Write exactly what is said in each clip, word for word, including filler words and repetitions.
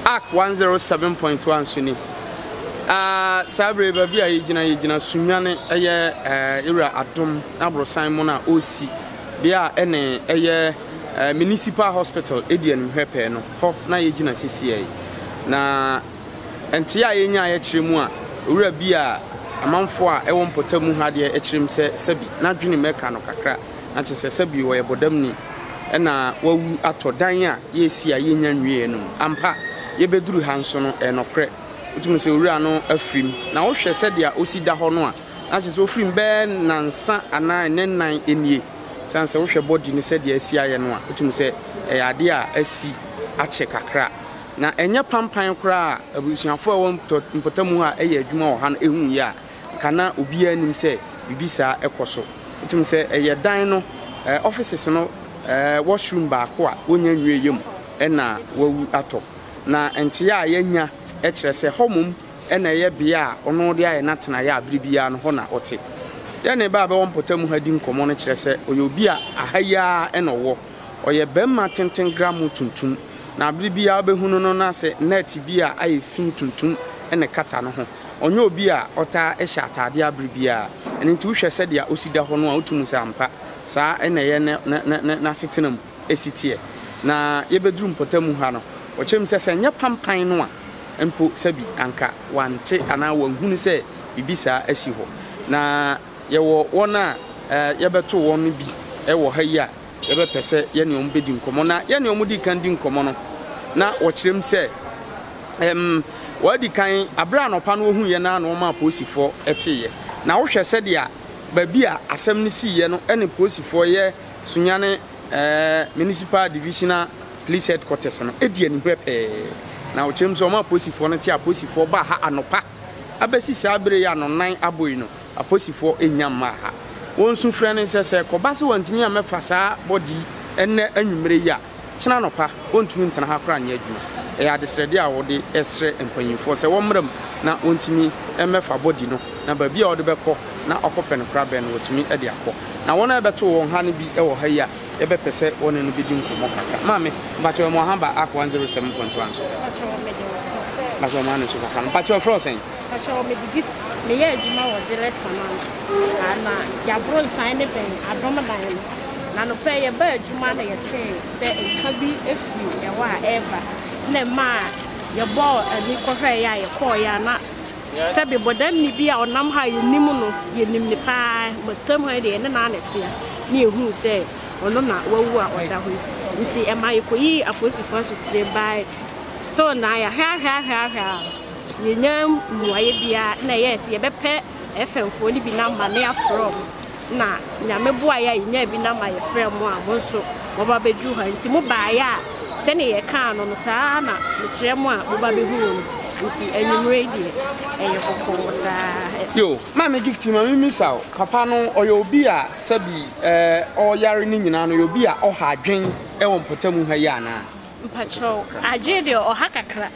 Act one oh seven point one Suni. Ah, Sabre baby a yigina yigina Sunyani eye eh ira adom na bro Simon a osi bia ene eye municipal hospital edian hwepe no ho na yigina sisi na enti a yenya ye kiremu a owura bia amanfo a ewo mpotamu ha de e kirem se sabi na dwene meka no kakra na chese sabi wo ye bodam ni na wawu atodan a yesi a yenya nwie no ampa yebeduru hanso no enokre utumu se owura no afrim na wo hwe se dia osida ho no a na chese ofrim be nansa ana nenan enie sanse wo hwe body ni se dia asi aye no a utumu se e ade a asi ache kakra na enya pampan kra abusuafo a won mpotamu a eye adwuma wo ha no ehun ya kana obi anim se bibisa ekoso utumu se eye dan no offices no washroom ba ko a wonya nwie yem na wawu ato na entia a yenya e kire se homum na ye bia ono de aye natena ya abribia no ho na ote ye ne ba be won potamu ha di nkomo no kire se oyobi a ahaya na wo oye bemma tenten gram tuntum na abribia behunu no na se net bia aye fin tuntum na kata no ho onye obi a ota e hya atade abribia enti wo hwe se dia osida ho no a otumu se ampa sa ene ye na na na setenam esitie na yebeduru mpotamu ha no ochem se se nya pampan no a empo sabi anka wante ana wanhunu se bibisa asi ho na yewo wona yebeto won bi ewo ha yi a yebepese ye ne ombedi nkomo na ye ne omudi kan di nkomo no na wochirem se em wadi kan abra no pa no hu ye na na ma posifo eteye na wo hwe se dia babi a asem ni siye no ene posifo ye Sunyani eh municipal divisional police headquarters no edi ani pepe na wo chem so ma posifo no ti aposifo ba ha anopa abesi sabre ya no nan aboyi no aposifo enyamma ha wonsu frɛ ne sese ko ba se wantimi a mefa saa body enne anwumre ya kina nopa wontumi ntena ha kra nya adwuma e ya desrede a wode esre empanyimfo se womram na wontumi emefa body no na ba bia wode bekɔ na okopen kra ben wotumi e de akɔ na wona ebeto won ha ne bi e wo ha ya ebe pese wona no bedi nkomo kaka mame bacho mo ha ba ak one oh seven point one so bacho me de so bacho ma ne so kaka bacho frozen bacho me di gift me ye adwuma wo direct finance ana ya bro sign ne pen adom dan na no pe ye ba adwuma na ye te se nka bi efi ye wa eba na ma ye bo ani ko hwe ya ye ko ya na sabi bodan ni bia onam ha ye nimu no ye nim ni pa botam ha de ne na nete ni ehu se ono na wawu a oda ho nti e ma yekoyi aposifo so tie bai store na ya ha ha ha ha ye nyam muaye bia na yes ye bepe efemfo ni bi na ma na afro na nyame boa ya nya bi na ma ye frem mo a mo so mo ba beju ha nti mo ba ya se ne ye ka no no saa na me kire mo a mo ba behu nti enyumre die eye kokko saa yo ma me gift ma me misao papa no oyo obi a sabi eh o yare ni nyina no yo obi a o ha adwen e won potamu ha ya na mpacho aje de o ha kakra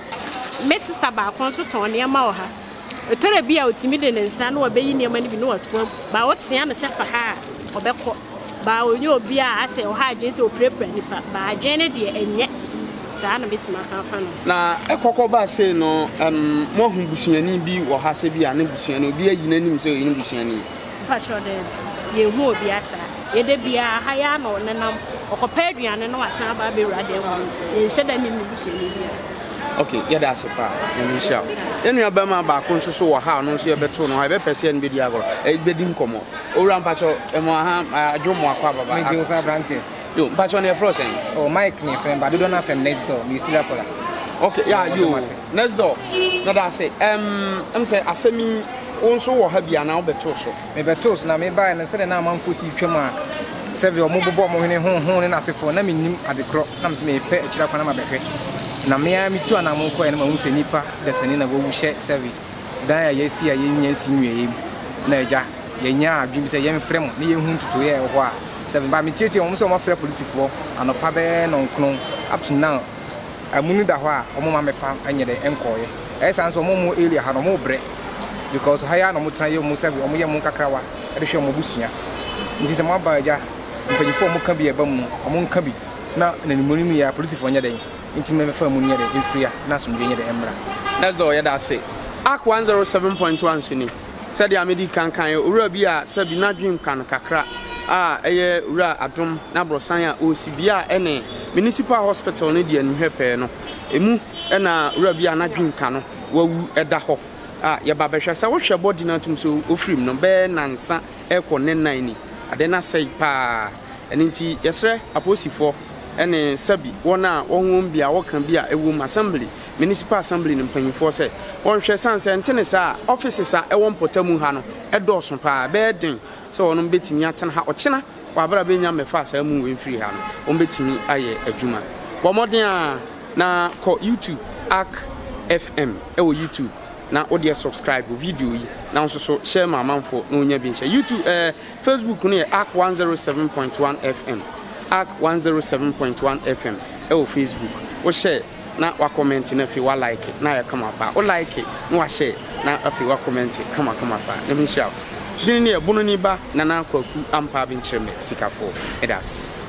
me sister ba kon so ton ne ma o ha etore bi a otimi de nsa no obeyi ne ma ni bi no wato ba wotia no se fa ha obekọ ba onye obi a ase o ha adwen se o prepare ni pa ba adwen ne de enye saa na betima kan fa no na ekokọ ba se no em mo hu busuani bi wo ha se bi ane busuani obi ayi nanim se oyi busuani pacho de ye hu obi asa ye de bia ha ya no nenam okopa aduane no asan ba be wura de ho ye hye da nim busuani bia okay ye da se pa ye mi sha ye nua ba ma ba ko nso so wo ha no nso ye beto no ha be pese ne be di agoro e be di nkomo owura pacho e mo ha adwomo akwa baba me di usa branches yo pacho ne frozen oh Mike ni friend but do not from next door me see pola okay yeah you next door na da say um am say asemi onso wo ha bia na wo beto so me beto so na me buy na say na manfo si twam a save o mo bobo mo hene honhon ne na asefo na me nim adekro na me se me pe akira kwa na ma behwe na me a me tu ana mo ko ene ma hu se nipa da sani na wo hye save dan ya yesi ya yenya si nwie na eja yenya adwim se yem frem ne ye hu tutu ye ho a seven ba me tietie o mo se o ma frem police fo anopa be no nkron up to now amunu da ho a o mo ma me fa anye de enkoye e san so mo mo area ha no mo bre because haya no mo tran ye mo save o mo ye mo kakrawa e de hwe mo busua nti se mo ba ja mpanyifo mo ka bi e ba mu o mo nka bi na na ni mo ni ya police fo nya den nti me fa mu ne de efria na so me de emra let's do ya da say ak one oh seven point one Suni said the amedi kan kan owura bi a sabi na dwem kan kakra a eye owura adom na brosan a osibia ene municipal hospital ne de anhwepe no emu na owura bi a na dwem kan no wawu eda ho ah ye ba behwe se wo hwe body na tum so ofrim no be nansa e ko ne nan ni ade na sei pa eni nti yesre aposifo ene sabi wona wonwom bia wokan bia ewo assembly municipal assembly no mpanyifo se won hwe sanse ntene sa offices a ewon potamu ha no edoso pa be den se wono betimi atena ha ochena wabra be nya mefa sa mu we free ha no won betimi aye adwuma bo modern a na ko YouTube Arc F M ewo YouTube na odi subscribe video yi na nso so share ma manfo na onya bi share YouTube eh Facebook no Arc one oh seven point one F M Arc one oh seven point one F M ewo Facebook wo share na wa comment na fi wa like na ya kama pa o like na wa share na afi wa comment kama kama pa na mi share din ne e bunu ni ba na na kwaku ampa bi nkyereme sikafo edas